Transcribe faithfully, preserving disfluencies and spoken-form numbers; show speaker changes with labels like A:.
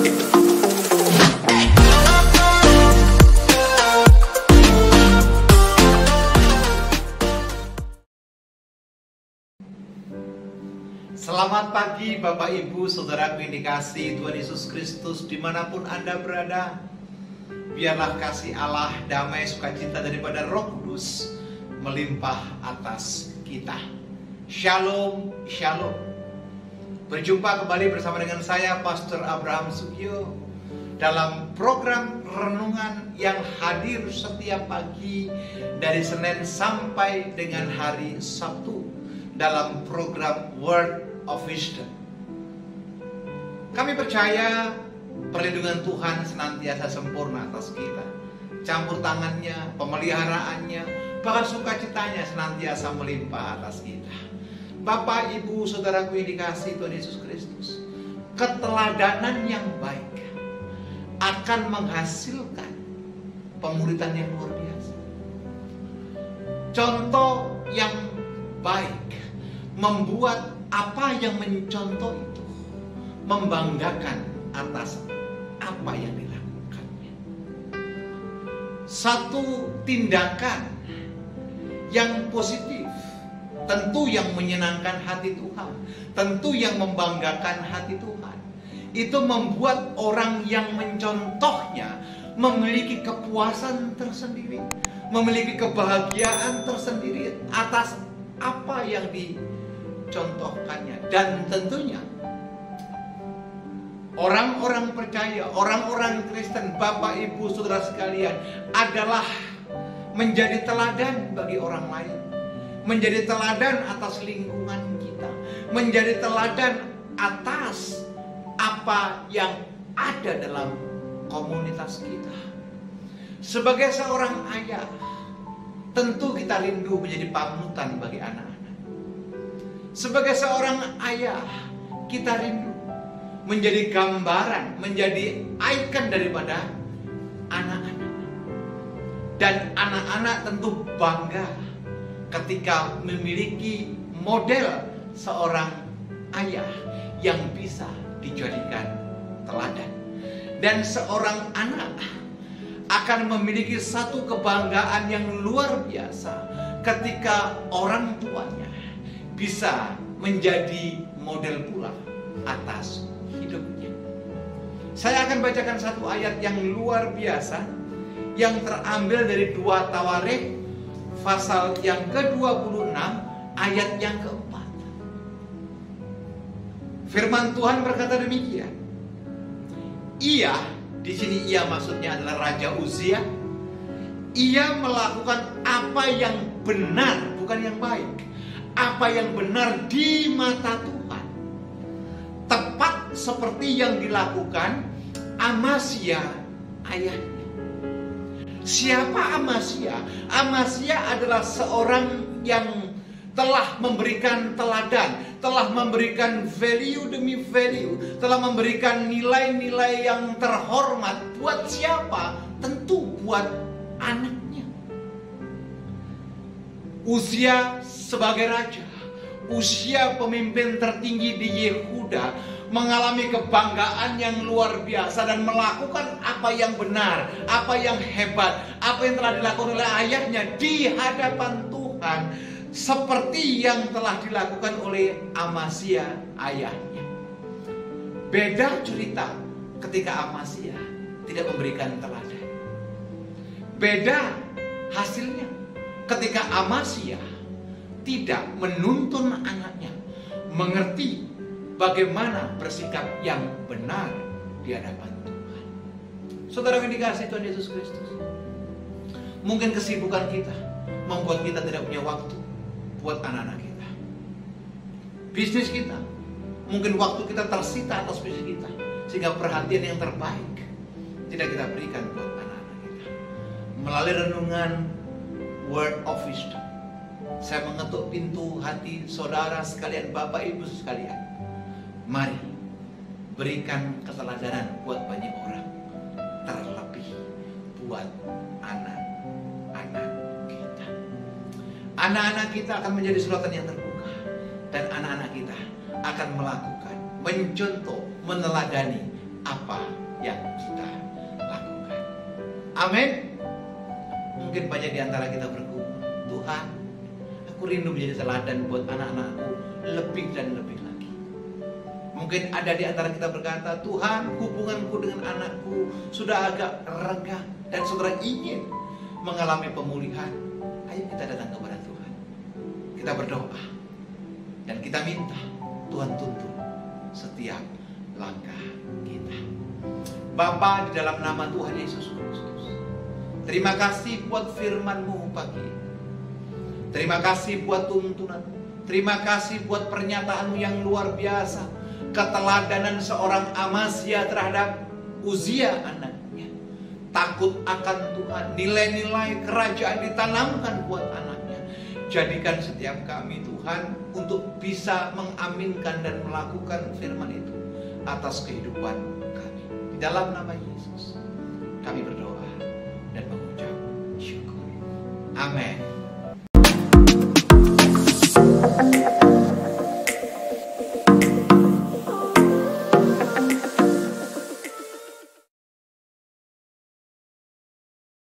A: Selamat pagi Bapak Ibu Saudaraku yang dikasihi Tuhan Yesus Kristus, dimanapun Anda berada. Biarlah kasih Allah, damai, sukacita daripada Roh Kudus melimpah atas kita. Shalom, shalom. Berjumpa kembali bersama dengan saya Pastor Abraham Sugio dalam program renungan yang hadir setiap pagi dari Senin sampai dengan hari Sabtu dalam program Word of Wisdom. Kami percaya perlindungan Tuhan senantiasa sempurna atas kita. Campur tangannya, pemeliharaannya, bahkan sukacitanya senantiasa melimpah atas kita. Bapak, Ibu, Saudaraku yang dikasihi Tuhan Yesus Kristus, keteladanan yang baik akan menghasilkan pemuridan yang luar biasa. Contoh yang baik membuat apa yang mencontoh itu membanggakan atas apa yang dilakukannya. Satu tindakan yang positif, tentu yang menyenangkan hati Tuhan, tentu yang membanggakan hati Tuhan, itu membuat orang yang mencontohnya memiliki kepuasan tersendiri, memiliki kebahagiaan tersendiri atas apa yang dicontohkannya. Dan tentunya orang-orang percaya, orang-orang Kristen, Bapak, Ibu, Saudara sekalian, adalah menjadi teladan bagi orang lain, menjadi teladan atas lingkungan kita, menjadi teladan atas apa yang ada dalam komunitas kita. Sebagai seorang ayah, tentu kita rindu menjadi panutan bagi anak-anak. Sebagai seorang ayah, kita rindu menjadi gambaran, menjadi ikon daripada anak-anak. Dan anak-anak tentu bangga ketika memiliki model seorang ayah yang bisa dijadikan teladan. Dan seorang anak akan memiliki satu kebanggaan yang luar biasa ketika orang tuanya bisa menjadi model pula atas hidupnya. Saya akan bacakan satu ayat yang luar biasa yang terambil dari dua Tawarikh pasal yang ke dua puluh enam ayat yang keempat. Firman Tuhan berkata demikian. Ia, di sini ia maksudnya adalah Raja Uzia. Ia melakukan apa yang benar, bukan yang baik. Apa yang benar di mata Tuhan. Tepat seperti yang dilakukan Amazia ayahnya. Siapa Amazia? Amazia adalah seorang yang telah memberikan teladan, telah memberikan value demi value, telah memberikan nilai-nilai yang terhormat. Buat siapa? Tentu buat anaknya. Uzia sebagai raja, usia pemimpin tertinggi di Yehuda, mengalami kebanggaan yang luar biasa dan melakukan apa yang benar, apa yang hebat, apa yang telah dilakukan oleh ayahnya di hadapan Tuhan, seperti yang telah dilakukan oleh Amazia ayahnya. Beda cerita ketika Amazia tidak memberikan teladan. Beda hasilnya ketika Amazia tidak menuntun anaknya mengerti bagaimana bersikap yang benar di hadapan Tuhan. Saudara yang dikasihi Tuhan Yesus Kristus, mungkin kesibukan kita membuat kita tidak punya waktu buat anak-anak kita. Bisnis kita, mungkin waktu kita tersita atas bisnis kita, sehingga perhatian yang terbaik tidak kita berikan buat anak-anak kita. Melalui renungan Word of Wisdom, saya mengetuk pintu hati saudara sekalian, Bapak Ibu sekalian. Mari berikan keteladanan buat banyak orang, terlebih buat anak-anak kita. Anak-anak kita akan menjadi suratan yang terbuka, dan anak-anak kita akan melakukan, mencontoh, meneladani apa yang kita lakukan. Amin. Mungkin banyak di antara kita bergumul, Tuhan, aku rindu menjadi teladan buat anak-anakku lebih dan lebih lagi. Mungkin ada di antara kita berkata, Tuhan, hubunganku dengan anakku sudah agak renggang dan saudara ingin mengalami pemulihan. Ayo kita datang kepada Tuhan. Kita berdoa dan kita minta Tuhan tuntun setiap langkah kita. Bapa, di dalam nama Tuhan Yesus Kristus, terima kasih buat firman-Mu pagi ini. Terima kasih buat tuntunan. Terima kasih buat pernyataan-Mu yang luar biasa. Keteladanan seorang Amazia terhadap Uzia anaknya. Takut akan Tuhan. Nilai-nilai kerajaan ditanamkan buat anaknya. Jadikan setiap kami Tuhan untuk bisa mengaminkan dan melakukan firman itu atas kehidupan kami. Di dalam nama Yesus kami berdoa dan mengucap syukur. Amin.